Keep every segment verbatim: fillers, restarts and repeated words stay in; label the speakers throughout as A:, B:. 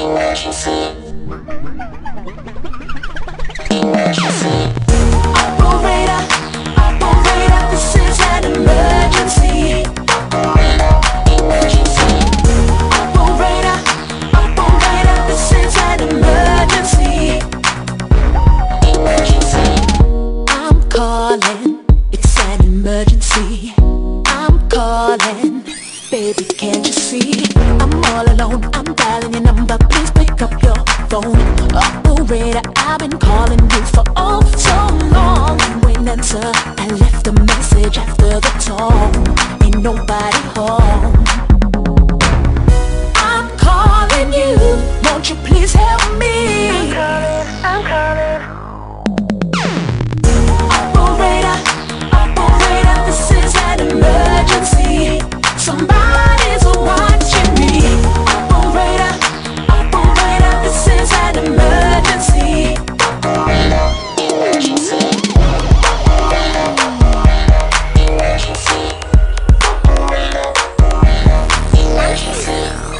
A: Operator, operator, this is an emergency. Operator, operator, this is an emergency. I'm calling, it's an emergency. I'm calling, baby, can't you see? I'm all alone, I'm dialing your number, please pick up your phone. Operator, I've been calling you for oh so long. When answer, I left a message after the tone. Ain't nobody home. I'm calling you, won't you please help me? I'm calling, I'm calling. Operator, operator, this is an emergency. Somebody's watching me. Operator, operator, this is an emergency. Emergency. Emergency. Emergency.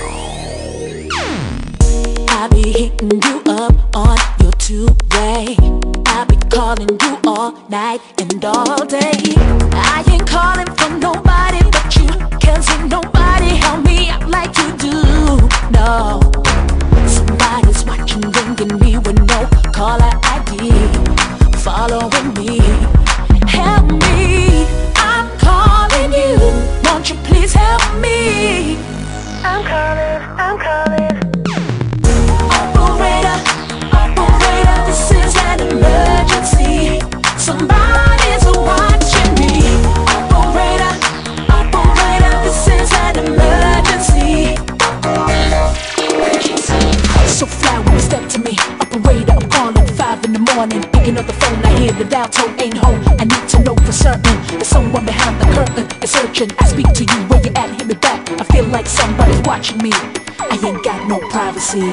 A: I be hitting you up on your two-way. I be calling you all night and all day. I ain't calling for nobody but you, 'cause ain't nobody help me out like you do. No, somebody's watching, ringing me with no caller I D, following me. Help me, I'm calling you, won't you please help me? I'm calling, I'm calling. Operator, operator, this is an emergency. Somebody's watching me. Operator, operator, this is an emergency. Emergency. So fly when you step to me. Operator, I'm calling five in the morning. Picking up the phone, I hear the dial tone ain't home. I need to know for certain there's someone behind the curtain is searching. I speak to you, where you at? Hit me back. I feel like somebody's watching me. I ain't got no privacy.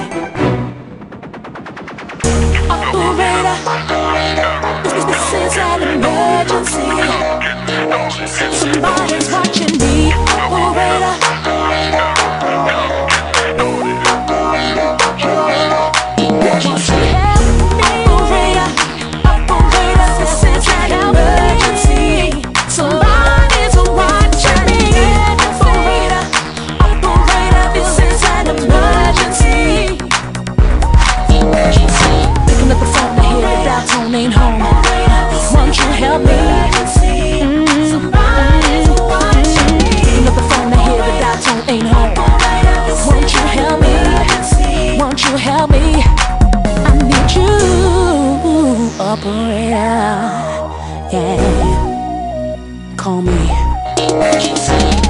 A: Operator, this, this is an emergency. Somebody's watching me. Operator, won't you help me? Operator, operator, this is an emergency. Somebody's watching me. Operator, operator, this is an emergency. Emergency. Picking up the phone, I hear the dial tone ain't home. Won't you help me? Mm-hmm. Somebody's watching me. Picking up the phone, I hear the dial tone ain't home. Won't you help me? Won't you help me? I need you, operator. Yeah, call me. Emergency.